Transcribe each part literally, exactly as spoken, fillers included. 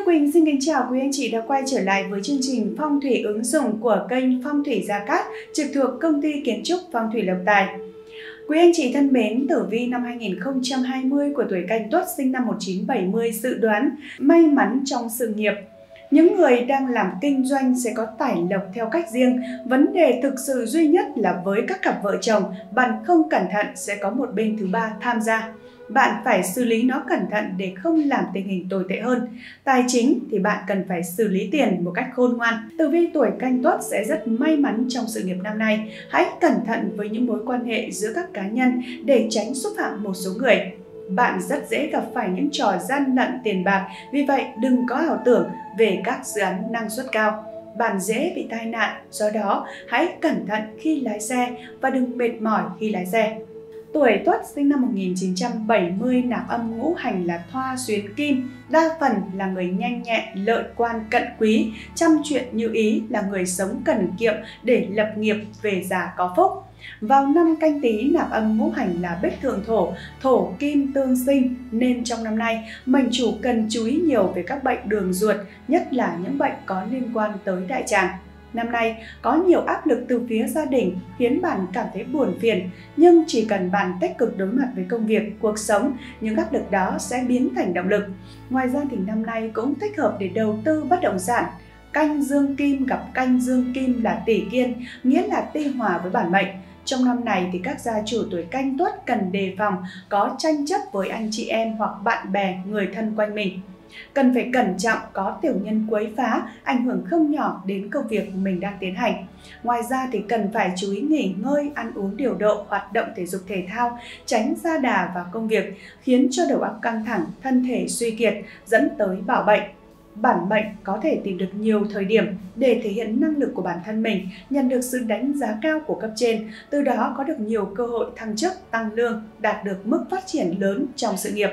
Quỳnh xin kính chào quý anh chị đã quay trở lại với chương trình Phong thủy ứng dụng của kênh Phong thủy Gia Cát trực thuộc công ty kiến trúc Phong thủy Lộc Tài. Quý anh chị thân mến, tử vi năm hai nghìn không trăm hai mươi của tuổi Canh Tuất sinh năm một nghìn chín trăm bảy mươi dự đoán may mắn trong sự nghiệp. Những người đang làm kinh doanh sẽ có tài lộc theo cách riêng. Vấn đề thực sự duy nhất là với các cặp vợ chồng, bạn không cẩn thận sẽ có một bên thứ ba tham gia. Bạn phải xử lý nó cẩn thận để không làm tình hình tồi tệ hơn. Tài chính thì bạn cần phải xử lý tiền một cách khôn ngoan. Tử vi tuổi Canh Tuất sẽ rất may mắn trong sự nghiệp năm nay. Hãy cẩn thận với những mối quan hệ giữa các cá nhân để tránh xúc phạm một số người. Bạn rất dễ gặp phải những trò gian lận tiền bạc, vì vậy đừng có ảo tưởng về các dự án năng suất cao. Bạn dễ bị tai nạn, do đó hãy cẩn thận khi lái xe và đừng mệt mỏi khi lái xe. Tuổi Tuất sinh năm một nghìn chín trăm bảy mươi nạp âm ngũ hành là Thoa Xuyến Kim, đa phần là người nhanh nhẹn, lợi quan cận quý, chăm chuyện như ý, là người sống cần kiệm để lập nghiệp về già có phúc. Vào năm Canh Tý nạp âm ngũ hành là Bích Thượng Thổ, thổ kim tương sinh, nên trong năm nay mệnh chủ cần chú ý nhiều về các bệnh đường ruột, nhất là những bệnh có liên quan tới đại tràng. Năm nay có nhiều áp lực từ phía gia đình khiến bạn cảm thấy buồn phiền, nhưng chỉ cần bạn tích cực đối mặt với công việc, cuộc sống, những áp lực đó sẽ biến thành động lực. Ngoài ra thì năm nay cũng thích hợp để đầu tư bất động sản. Canh dương kim gặp canh dương kim là tỷ kiên, nghĩa là ti hòa với bản mệnh. Trong năm này thì các gia chủ tuổi Canh Tuất cần đề phòng có tranh chấp với anh chị em hoặc bạn bè, người thân quanh mình. Cần phải cẩn trọng, có tiểu nhân quấy phá, ảnh hưởng không nhỏ đến công việc mình đang tiến hành. Ngoài ra thì cần phải chú ý nghỉ ngơi, ăn uống điều độ, hoạt động thể dục thể thao, tránh sa đà vào công việc, khiến cho đầu óc căng thẳng, thân thể suy kiệt, dẫn tới bạo bệnh. Bản mệnh có thể tìm được nhiều thời điểm để thể hiện năng lực của bản thân mình, nhận được sự đánh giá cao của cấp trên, từ đó có được nhiều cơ hội thăng chức, tăng lương, đạt được mức phát triển lớn trong sự nghiệp.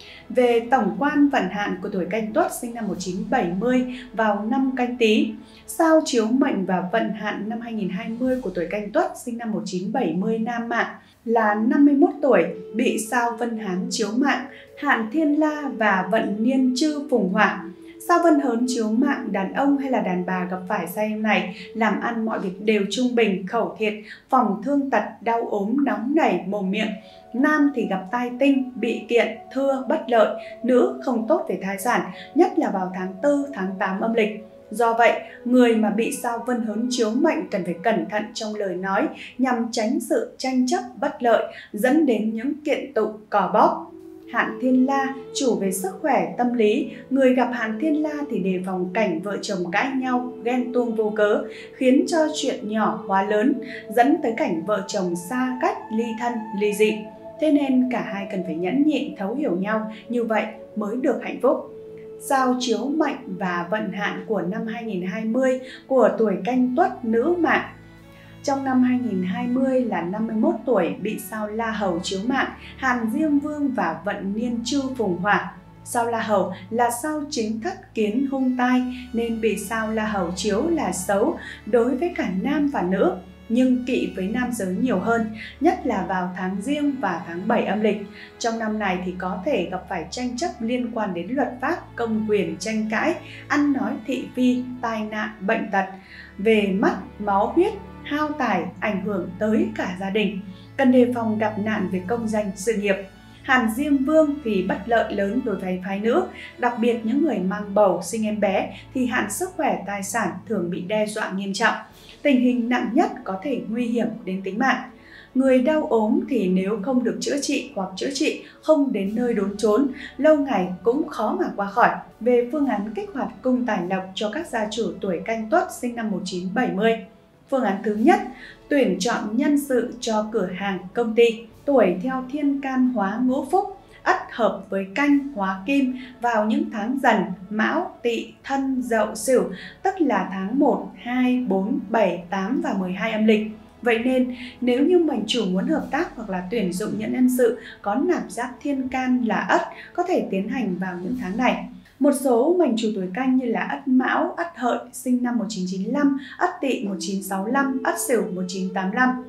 Về tổng quan vận hạn của tuổi Canh Tuất sinh năm một nghìn chín trăm bảy mươi vào năm Canh Tý, sao chiếu mệnh và vận hạn năm hai nghìn không trăm hai mươi của tuổi Canh Tuất sinh năm một nghìn chín trăm bảy mươi nam mạng là năm mươi mốt tuổi, bị sao Vân Hán chiếu mạng, hạn Thiên La và vận niên Chư Phùng Hỏa. Sao Vân Hớn chiếu mạng, đàn ông hay là đàn bà gặp phải sai này, làm ăn mọi việc đều trung bình, khẩu thiệt, phòng thương tật, đau ốm, nóng nảy, mồm miệng. Nam thì gặp tai tinh, bị kiện, thưa, bất lợi, nữ không tốt về thai sản, nhất là vào tháng tư, tháng tám âm lịch. Do vậy, người mà bị sao Vân Hớn chiếu mệnh cần phải cẩn thận trong lời nói nhằm tránh sự tranh chấp bất lợi, dẫn đến những kiện tụng cò bóp. Hạn Thiên La chủ về sức khỏe, tâm lý, người gặp hạn Thiên La thì đề phòng cảnh vợ chồng cãi nhau, ghen tuông vô cớ, khiến cho chuyện nhỏ hóa lớn, dẫn tới cảnh vợ chồng xa cách, ly thân, ly dị. Thế nên cả hai cần phải nhẫn nhịn, thấu hiểu nhau, như vậy mới được hạnh phúc. Sao chiếu mệnh và vận hạn của năm hai nghìn không trăm hai mươi của tuổi Canh Tuất nữ mạng. Trong năm hai nghìn không trăm hai mươi là năm mươi mốt tuổi, bị sao La Hầu chiếu mạng, Hàn Diêm Vương và vận niên Chư Phùng Hỏa. Sao La Hầu là sao chính thất kiến hung tai, nên bị sao La Hầu chiếu là xấu đối với cả nam và nữ, nhưng kỵ với nam giới nhiều hơn, nhất là vào tháng Giêng và tháng bảy âm lịch. Trong năm này thì có thể gặp phải tranh chấp liên quan đến luật pháp, công quyền, tranh cãi, ăn nói thị phi, tai nạn, bệnh tật, về mắt, máu huyết, hao tài, ảnh hưởng tới cả gia đình. Cần đề phòng gặp nạn về công danh, sự nghiệp. Hàn Diêm Vương thì bất lợi lớn đối với phái nữ, đặc biệt những người mang bầu, sinh em bé thì hạn sức khỏe, tài sản thường bị đe dọa nghiêm trọng. Tình hình nặng nhất có thể nguy hiểm đến tính mạng. Người đau ốm thì nếu không được chữa trị hoặc chữa trị không đến nơi đốn chốn, lâu ngày cũng khó mà qua khỏi. Về phương án kích hoạt cung tài lộc cho các gia chủ tuổi Canh Tuất sinh năm một nghìn chín trăm bảy mươi. Phương án thứ nhất, tuyển chọn nhân sự cho cửa hàng, công ty. Tuổi theo thiên can hóa ngũ phúc, Ất hợp với Canh hóa Kim vào những tháng Dần, Mão, Tỵ, Thân, Dậu, Sửu, tức là tháng một, hai, bốn, bảy, tám và mười hai âm lịch. Vậy nên nếu như mệnh chủ muốn hợp tác hoặc là tuyển dụng những nhân sự có nạp giáp thiên can là Ất, có thể tiến hành vào những tháng này. Một số mệnh chủ tuổi Canh như là Ất Mão, Ất Hợi sinh năm một nghìn chín trăm chín mươi lăm, Ất Tỵ một nghìn chín trăm sáu mươi lăm, Ất Sửu một nghìn chín trăm tám mươi lăm.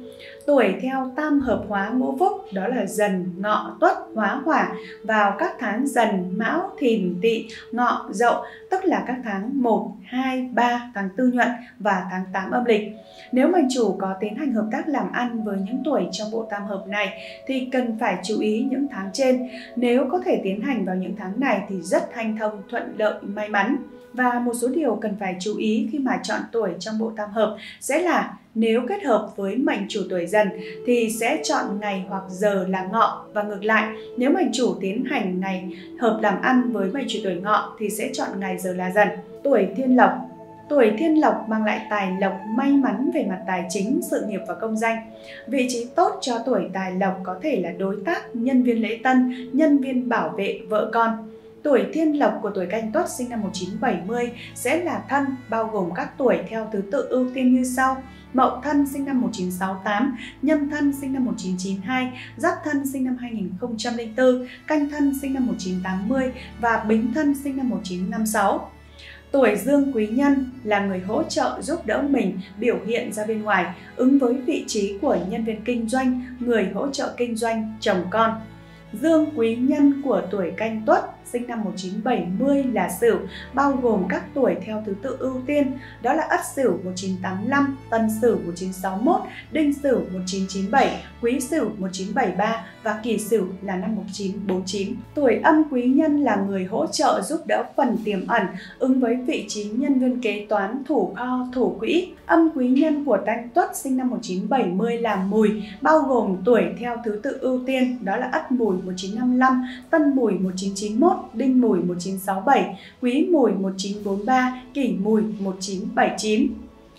Tuổi theo tam hợp hóa ngũ phúc, đó là Dần, Ngọ, Tuất, Hóa, Hỏa vào các tháng Dần, Mão, Thìn, Tỵ, Ngọ, Dậu, tức là các tháng một, hai, ba, tháng tư nhuận và tháng tám âm lịch. Nếu mệnh chủ có tiến hành hợp tác làm ăn với những tuổi trong bộ tam hợp này thì cần phải chú ý những tháng trên. Nếu có thể tiến hành vào những tháng này thì rất hanh thông, thuận lợi, may mắn. Và một số điều cần phải chú ý khi mà chọn tuổi trong bộ tam hợp sẽ là nếu kết hợp với mệnh chủ tuổi Dần thì sẽ chọn ngày hoặc giờ là Ngọ, và ngược lại, nếu mệnh chủ tiến hành ngày hợp làm ăn với mệnh chủ tuổi Ngọ thì sẽ chọn ngày giờ là Dần. Tuổi Thiên Lộc. Tuổi Thiên Lộc mang lại tài lộc, may mắn về mặt tài chính, sự nghiệp và công danh. Vị trí tốt cho tuổi Tài Lộc có thể là đối tác, nhân viên lễ tân, nhân viên bảo vệ, vợ con. Tuổi Thiên Lộc của tuổi Canh Tuất sinh năm một nghìn chín trăm bảy mươi sẽ là Thân, bao gồm các tuổi theo thứ tự ưu tiên như sau: Mậu Thân sinh năm một nghìn chín trăm sáu mươi tám, Nhâm Thân sinh năm một nghìn chín trăm chín mươi hai, Giáp Thân sinh năm hai nghìn không trăm lẻ bốn, Canh Thân sinh năm một nghìn chín trăm tám mươi và Bính Thân sinh năm một nghìn chín trăm năm mươi sáu. Tuổi Dương Quý Nhân là người hỗ trợ giúp đỡ mình biểu hiện ra bên ngoài, ứng với vị trí của nhân viên kinh doanh, người hỗ trợ kinh doanh, chồng con. Dương Quý Nhân của tuổi Canh Tuất sinh năm một nghìn chín trăm bảy mươi là Sửu, bao gồm các tuổi theo thứ tự ưu tiên, đó là Ất Sửu một nghìn chín trăm tám mươi lăm, Tân Sửu một nghìn chín trăm sáu mươi mốt, Đinh Sửu một nghìn chín trăm chín mươi bảy, Quý Sửu một nghìn chín trăm bảy mươi ba và Kỷ Sửu là năm một nghìn chín trăm bốn mươi chín. Tuổi Âm Quý Nhân là người hỗ trợ giúp đỡ phần tiềm ẩn, ứng với vị trí nhân viên kế toán, thủ kho, thủ quỹ. Âm Quý Nhân của Canh Tuất sinh năm một nghìn chín trăm bảy mươi là Mùi, bao gồm tuổi theo thứ tự ưu tiên, đó là Ất Mùi một nghìn chín trăm năm mươi lăm, Tân Mùi một nghìn chín trăm chín mươi mốt, Đinh Mùi một nghìn chín trăm sáu mươi bảy, Quý Mùi một nghìn chín trăm bốn mươi ba, Kỷ Mùi một nghìn chín trăm bảy mươi chín.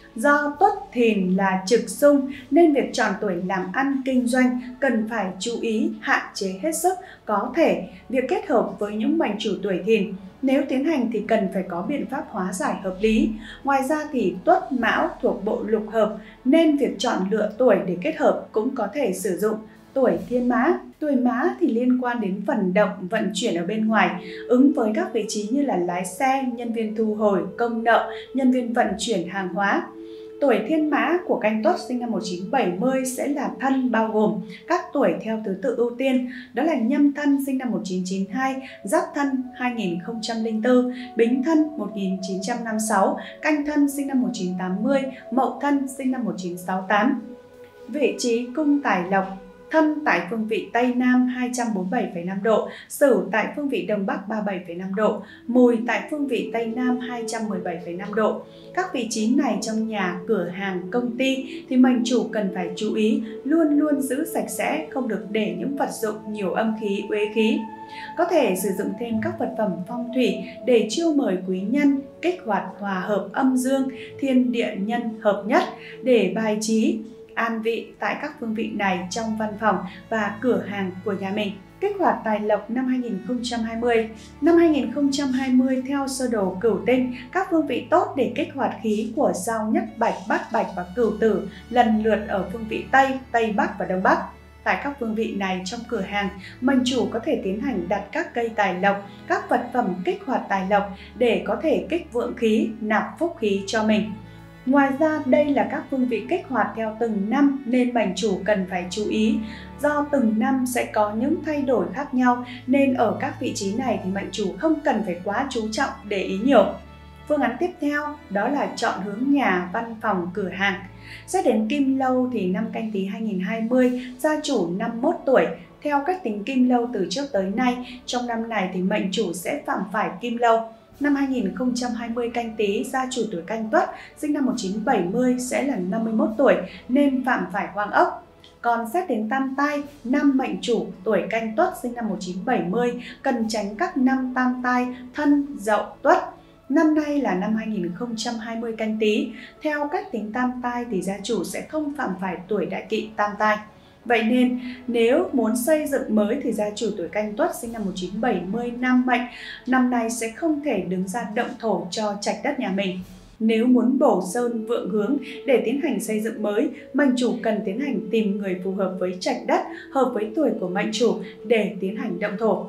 Do Tuất Thìn là trực xung nên việc chọn tuổi làm ăn kinh doanh cần phải chú ý hạn chế hết sức có thể việc kết hợp với những mệnh chủ tuổi Thìn. Nếu tiến hành thì cần phải có biện pháp hóa giải hợp lý. Ngoài ra thì Tuất Mão thuộc bộ lục hợp nên việc chọn lựa tuổi để kết hợp cũng có thể sử dụng. Tuổi Thiên Mã. Tuổi Mã thì liên quan đến vận động, vận chuyển ở bên ngoài, ứng với các vị trí như là lái xe, nhân viên thu hồi, công nợ, nhân viên vận chuyển hàng hóa. Tuổi Thiên Mã của Canh Tuất sinh năm một nghìn chín trăm bảy mươi sẽ là Thân, bao gồm các tuổi theo thứ tự ưu tiên, đó là Nhâm Thân sinh năm một nghìn chín trăm chín mươi hai, Giáp Thân hai nghìn không trăm lẻ bốn, Bính Thân một nghìn chín trăm năm mươi sáu, Canh Thân sinh năm một nghìn chín trăm tám mươi, Mậu Thân sinh năm một nghìn chín trăm sáu mươi tám. Vị trí cung tài lộc. Thân tại phương vị Tây Nam hai trăm bốn mươi bảy phẩy năm độ, Sửu tại phương vị Đông Bắc ba mươi bảy phẩy năm độ, Mùi tại phương vị Tây Nam hai trăm mười bảy phẩy năm độ. Các vị trí này trong nhà, cửa hàng, công ty thì mệnh chủ cần phải chú ý luôn luôn giữ sạch sẽ, không được để những vật dụng nhiều âm khí, uế khí. Có thể sử dụng thêm các vật phẩm phong thủy để chiêu mời quý nhân, kích hoạt hòa hợp âm dương, thiên địa nhân hợp nhất để bài trí an vị tại các phương vị này trong văn phòng và cửa hàng của nhà mình. Kích hoạt tài lộc năm hai nghìn không trăm hai mươi. Năm hai nghìn không trăm hai mươi theo sơ đồ Cửu Tinh, các phương vị tốt để kích hoạt khí của sao Nhất Bạch, Bát Bạch và Cửu Tử lần lượt ở phương vị Tây, Tây Bắc và Đông Bắc. Tại các phương vị này trong cửa hàng, mệnh chủ có thể tiến hành đặt các cây tài lộc, các vật phẩm kích hoạt tài lộc để có thể kích vượng khí, nạp phúc khí cho mình. Ngoài ra, đây là các phương vị kích hoạt theo từng năm nên mệnh chủ cần phải chú ý. Do từng năm sẽ có những thay đổi khác nhau nên ở các vị trí này thì mệnh chủ không cần phải quá chú trọng để ý nhiều. Phương án tiếp theo đó là chọn hướng nhà, văn phòng, cửa hàng. Xét đến Kim Lâu thì năm Canh Tý hai nghìn không trăm hai mươi, gia chủ năm mươi mốt tuổi. Theo cách tính Kim Lâu từ trước tới nay, trong năm này thì mệnh chủ sẽ phạm phải Kim Lâu. Năm hai nghìn không trăm hai mươi Canh Tý, gia chủ tuổi Canh Tuất sinh năm một nghìn chín trăm bảy mươi sẽ là năm mươi mốt tuổi nên phạm phải Hoang Ốc. Còn xét đến tam tai, năm mệnh chủ tuổi Canh Tuất sinh năm một nghìn chín trăm bảy mươi cần tránh các năm tam tai Thân, Dậu, Tuất. Năm nay là năm hai nghìn không trăm hai mươi Canh Tý. Theo cách tính tam tai thì gia chủ sẽ không phạm phải tuổi Đại Kỵ tam tai. Vậy nên nếu muốn xây dựng mới thì gia chủ tuổi Canh Tuất sinh năm một nghìn chín trăm bảy mươi nam mệnh năm nay sẽ không thể đứng ra động thổ cho trạch đất nhà mình. Nếu muốn bổ sơn vượng hướng để tiến hành xây dựng mới, mệnh chủ cần tiến hành tìm người phù hợp với trạch đất, hợp với tuổi của mệnh chủ để tiến hành động thổ.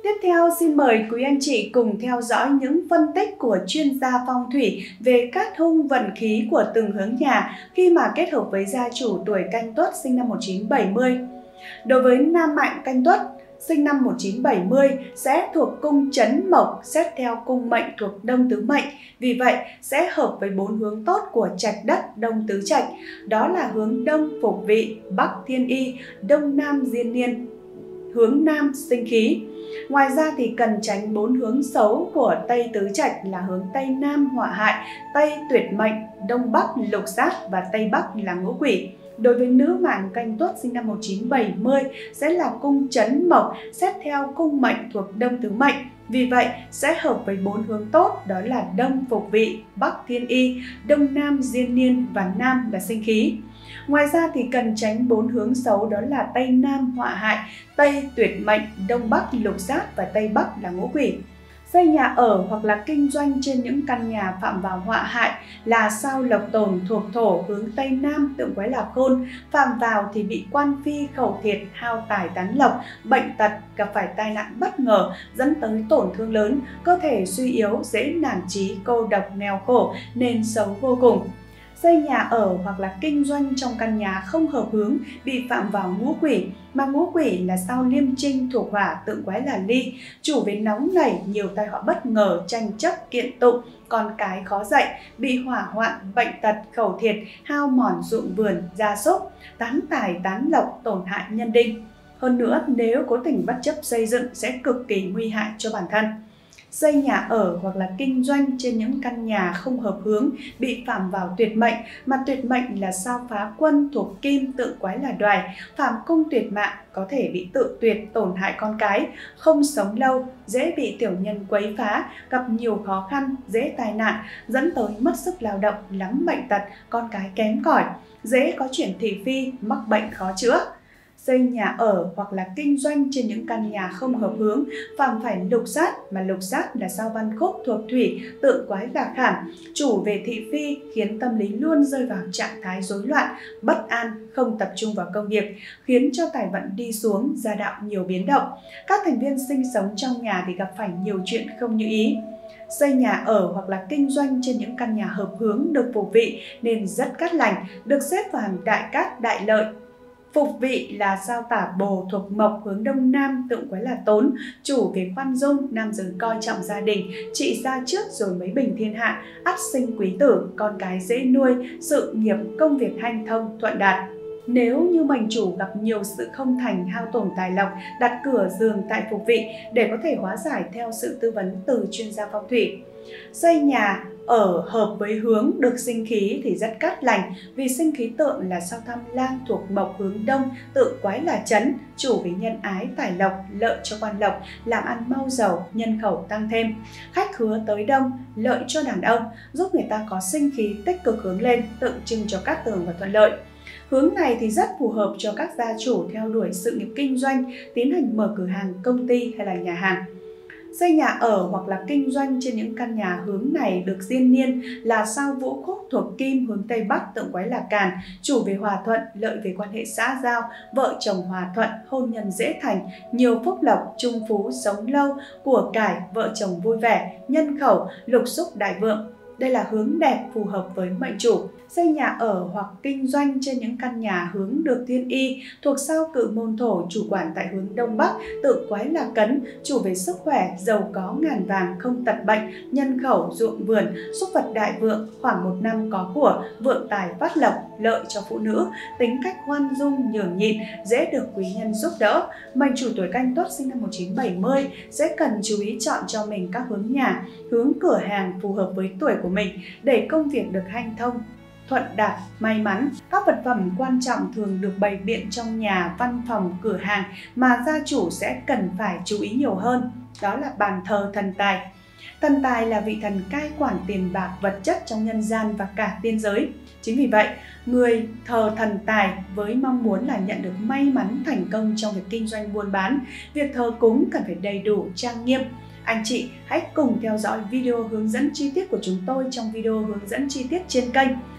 Tiếp theo xin mời quý anh chị cùng theo dõi những phân tích của chuyên gia phong thủy về cát hung vận khí của từng hướng nhà khi mà kết hợp với gia chủ tuổi Canh Tuất sinh năm một nghìn chín trăm bảy mươi. Đối với nam mạng Canh Tuất sinh năm một nghìn chín trăm bảy mươi sẽ thuộc cung Chấn Mộc, xét theo cung mệnh thuộc Đông Tứ Mệnh. Vì vậy sẽ hợp với bốn hướng tốt của trạch đất Đông Tứ Trạch, đó là hướng Đông Phục Vị, Bắc Thiên Y, Đông Nam Diên Niên, hướng Nam Sinh Khí. Ngoài ra thì cần tránh bốn hướng xấu của Tây Tứ Trạch là hướng Tây Nam Họa Hại, Tây Tuyệt Mệnh, Đông Bắc Lục Sát và Tây Bắc là Ngũ Quỷ. Đối với nữ mạng Canh Tuất sinh năm một nghìn chín trăm bảy mươi sẽ là cung Chấn Mộc, xét theo cung mệnh thuộc Đông Tứ Mệnh. Vì vậy sẽ hợp với bốn hướng tốt, đó là Đông Phục Vị, Bắc Thiên Y, Đông Nam Diên Niên và Nam là Sinh Khí. Ngoài ra thì cần tránh bốn hướng xấu, đó là Tây Nam Họa Hại, Tây Tuyệt Mệnh, Đông Bắc Lục Sát và Tây Bắc là Ngũ Quỷ. Xây nhà ở hoặc là kinh doanh trên những căn nhà phạm vào họa hại là sao Lộc Tồn thuộc thổ hướng Tây Nam tượng quái là Khôn, phạm vào thì bị quan phi khẩu thiệt, hao tài tán lộc, bệnh tật, gặp phải tai nạn bất ngờ dẫn tới tổn thương lớn, cơ thể suy yếu, dễ nản chí, cô độc, nghèo khổ nên xấu vô cùng. Xây nhà ở hoặc là kinh doanh trong căn nhà không hợp hướng bị phạm vào ngũ quỷ, mà ngũ quỷ là sao Liêm Trinh thuộc hỏa tượng quái là Ly, chủ về nóng nảy, nhiều tai họa bất ngờ, tranh chấp, kiện tụng, con cái khó dạy, bị hỏa hoạn, bệnh tật, khẩu thiệt, hao mòn ruộng vườn, gia súc, tán tài tán lộc, tổn hại nhân đinh. Hơn nữa, nếu cố tình bất chấp xây dựng sẽ cực kỳ nguy hại cho bản thân. Xây nhà ở hoặc là kinh doanh trên những căn nhà không hợp hướng bị phạm vào tuyệt mệnh, mà tuyệt mệnh là sao Phá Quân thuộc Kim tượng quái là Đoài, phạm cung tuyệt mạng, có thể bị tự tuyệt, tổn hại con cái, không sống lâu, dễ bị tiểu nhân quấy phá, gặp nhiều khó khăn, dễ tai nạn, dẫn tới mất sức lao động, lắm bệnh tật, con cái kém cỏi, dễ có chuyển thị phi, mắc bệnh khó chữa. Xây nhà ở hoặc là kinh doanh trên những căn nhà không hợp hướng phạm phải lục sát, mà lục sát là sao Văn Khúc thuộc thủy tượng quái là Khảm, chủ về thị phi, khiến tâm lý luôn rơi vào trạng thái rối loạn, bất an, không tập trung vào công việc, khiến cho tài vận đi xuống, gia đạo nhiều biến động. Các thành viên sinh sống trong nhà thì gặp phải nhiều chuyện không như ý. Xây nhà ở hoặc là kinh doanh trên những căn nhà hợp hướng được phục vị nên rất cát lành, được xếp vào hàng đại cát đại lợi. Phục vị là sao Tả Bồ thuộc Mộc hướng Đông Nam tượng quái là Tốn, chủ về khoan dung, nam giới coi trọng gia đình, trị gia trước rồi mới bình thiên hạ, ắt sinh quý tử, con cái dễ nuôi, sự nghiệp công việc hanh thông thuận đạt. Nếu như mệnh chủ gặp nhiều sự không thành, hao tổn tài lộc, đặt cửa giường tại phục vị để có thể hóa giải theo sự tư vấn từ chuyên gia phong thủy. Xây nhà ở hợp với hướng được sinh khí thì rất cát lành, vì sinh khí tượng là sao Tham Lang thuộc Mộc hướng Đông, tượng quái là Chấn, chủ với nhân ái, tài lộc, lợi cho quan lộc, làm ăn mau giàu, nhân khẩu tăng thêm, khách hứa tới đông, lợi cho đàn ông, giúp người ta có sinh khí tích cực hướng lên, tượng trưng cho cát tường và thuận lợi. Hướng này thì rất phù hợp cho các gia chủ theo đuổi sự nghiệp kinh doanh, tiến hành mở cửa hàng, công ty hay là nhà hàng. Xây nhà ở hoặc là kinh doanh trên những căn nhà hướng này được diên niên là sao Vũ Khúc thuộc Kim hướng Tây Bắc tượng quái là Càn, chủ về hòa thuận, lợi về quan hệ xã giao, vợ chồng hòa thuận, hôn nhân dễ thành, nhiều phúc lộc, trung phú, sống lâu, của cải, vợ chồng vui vẻ, nhân khẩu, lục xúc đại vượng. Đây là hướng đẹp phù hợp với mệnh chủ. Xây nhà ở hoặc kinh doanh trên những căn nhà hướng được thiên y thuộc sao Cự Môn Thổ, chủ quản tại hướng Đông Bắc, tượng quái là Cấn, chủ về sức khỏe, giàu có ngàn vàng, không tật bệnh, nhân khẩu, ruộng vườn, xúc vật đại vượng, khoảng một năm có của, vượng tài phát lộc, lợi cho phụ nữ, tính cách khoan dung, nhường nhịn, dễ được quý nhân giúp đỡ. Mệnh chủ tuổi Canh Tuất sinh năm một nghìn chín trăm bảy mươi sẽ cần chú ý chọn cho mình các hướng nhà, hướng cửa hàng phù hợp với tuổi của mình để công việc được hanh thông, thuận đạt, may mắn. Các vật phẩm quan trọng thường được bày biện trong nhà, văn phòng, cửa hàng mà gia chủ sẽ cần phải chú ý nhiều hơn. Đó là bàn thờ thần tài. Thần tài là vị thần cai quản tiền bạc, vật chất trong nhân gian và cả tiên giới. Chính vì vậy, người thờ thần tài với mong muốn là nhận được may mắn thành công trong việc kinh doanh buôn bán, việc thờ cúng cần phải đầy đủ, trang nghiêm. Anh chị hãy cùng theo dõi video hướng dẫn chi tiết của chúng tôi trong video hướng dẫn chi tiết trên kênh.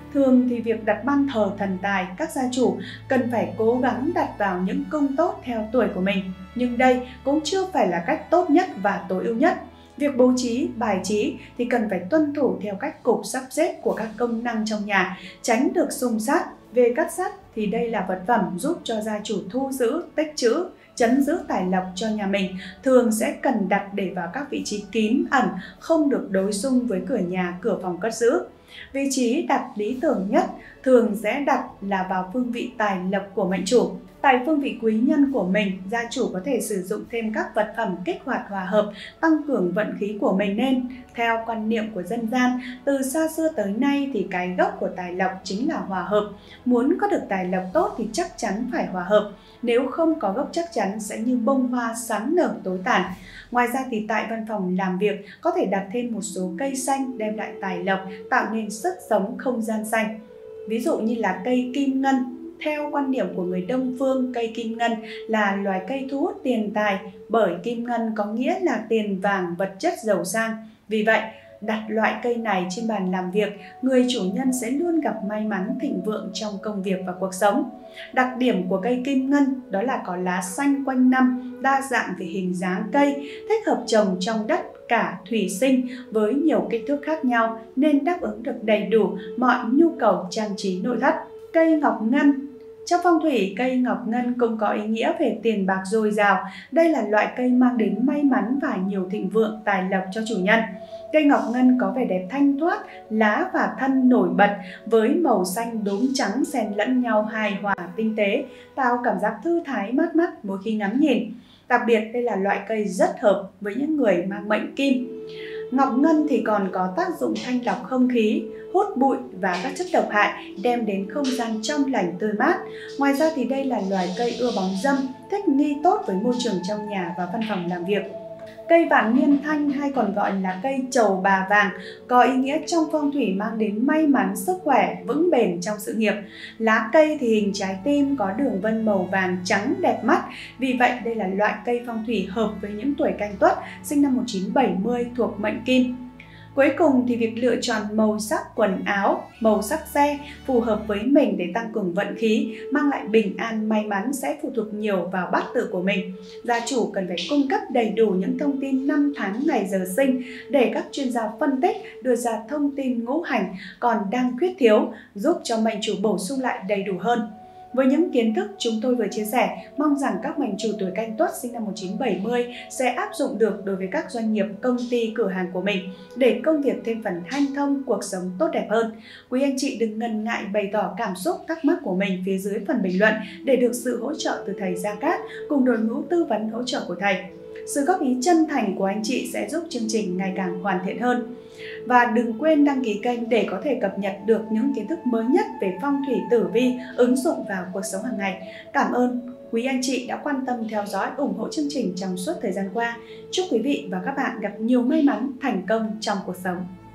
Thường thì việc đặt ban thờ thần tài, các gia chủ cần phải cố gắng đặt vào những cung tốt theo tuổi của mình. Nhưng đây cũng chưa phải là cách tốt nhất và tối ưu nhất. Việc bố trí, bài trí thì cần phải tuân thủ theo cách cục sắp xếp của các công năng trong nhà, tránh được xung sát. Về cát sắt thì đây là vật phẩm giúp cho gia chủ thu giữ, tích trữ, trấn giữ tài lộc cho nhà mình, thường sẽ cần đặt để vào các vị trí kín ẩn, không được đối xung với cửa nhà, cửa phòng cất giữ. Vị trí đặt lý tưởng nhất thường sẽ đặt là vào phương vị tài lộc của mệnh chủ. Tại phương vị quý nhân của mình, gia chủ có thể sử dụng thêm các vật phẩm kích hoạt hòa hợp, tăng cường vận khí của mình nên. Theo quan niệm của dân gian, từ xa xưa tới nay thì cái gốc của tài lộc chính là hòa hợp. Muốn có được tài lộc tốt thì chắc chắn phải hòa hợp. Nếu không có gốc chắc chắn sẽ như bông hoa sáng nở tối tàn. Ngoài ra thì tại văn phòng làm việc có thể đặt thêm một số cây xanh đem lại tài lộc, tạo nên sức sống không gian xanh. Ví dụ như là cây kim ngân. Theo quan điểm của người Đông phương, cây kim ngân là loài cây thu hút tiền tài, bởi kim ngân có nghĩa là tiền vàng, vật chất giàu sang. Vì vậy, đặt loại cây này trên bàn làm việc, người chủ nhân sẽ luôn gặp may mắn thịnh vượng trong công việc và cuộc sống. Đặc điểm của cây kim ngân đó là có lá xanh quanh năm, đa dạng về hình dáng cây, thích hợp trồng trong đất cả thủy sinh với nhiều kích thước khác nhau nên đáp ứng được đầy đủ mọi nhu cầu trang trí nội thất. Cây ngọc ngân. Trong phong thủy, cây ngọc ngân cũng có ý nghĩa về tiền bạc dồi dào. Đây là loại cây mang đến may mắn và nhiều thịnh vượng, tài lộc cho chủ nhân. Cây ngọc ngân có vẻ đẹp thanh thoát, lá và thân nổi bật với màu xanh đốm trắng xen lẫn nhau hài hòa tinh tế, tạo cảm giác thư thái mát mắt mỗi khi ngắm nhìn. Đặc biệt đây là loại cây rất hợp với những người mang mệnh kim. Ngọc ngân thì còn có tác dụng thanh lọc không khí, hút bụi và các chất độc hại, đem đến không gian trong lành tươi mát. Ngoài ra thì đây là loài cây ưa bóng râm, thích nghi tốt với môi trường trong nhà và văn phòng làm việc. Cây vạn niên thanh hay còn gọi là cây trầu bà vàng có ý nghĩa trong phong thủy mang đến may mắn, sức khỏe, vững bền trong sự nghiệp. Lá cây thì hình trái tim có đường vân màu vàng trắng đẹp mắt. Vì vậy đây là loại cây phong thủy hợp với những tuổi Canh Tuất sinh năm một nghìn chín trăm bảy mươi thuộc mệnh Kim. Cuối cùng thì việc lựa chọn màu sắc quần áo, màu sắc xe phù hợp với mình để tăng cường vận khí, mang lại bình an, may mắn sẽ phụ thuộc nhiều vào bát tự của mình. Gia chủ cần phải cung cấp đầy đủ những thông tin năm tháng ngày giờ sinh để các chuyên gia phân tích đưa ra thông tin ngũ hành còn đang khuyết thiếu, giúp cho mệnh chủ bổ sung lại đầy đủ hơn. Với những kiến thức chúng tôi vừa chia sẻ, mong rằng các mệnh chủ tuổi Canh Tuất sinh năm một nghìn chín trăm bảy mươi sẽ áp dụng được đối với các doanh nghiệp, công ty, cửa hàng của mình để công việc thêm phần hanh thông, cuộc sống tốt đẹp hơn. Quý anh chị đừng ngần ngại bày tỏ cảm xúc, thắc mắc của mình phía dưới phần bình luận để được sự hỗ trợ từ thầy Gia Cát cùng đội ngũ tư vấn hỗ trợ của thầy. Sự góp ý chân thành của anh chị sẽ giúp chương trình ngày càng hoàn thiện hơn. Và đừng quên đăng ký kênh để có thể cập nhật được những kiến thức mới nhất về phong thủy tử vi ứng dụng vào cuộc sống hàng ngày. Cảm ơn quý anh chị đã quan tâm theo dõi, ủng hộ chương trình trong suốt thời gian qua. Chúc quý vị và các bạn gặp nhiều may mắn, thành công trong cuộc sống.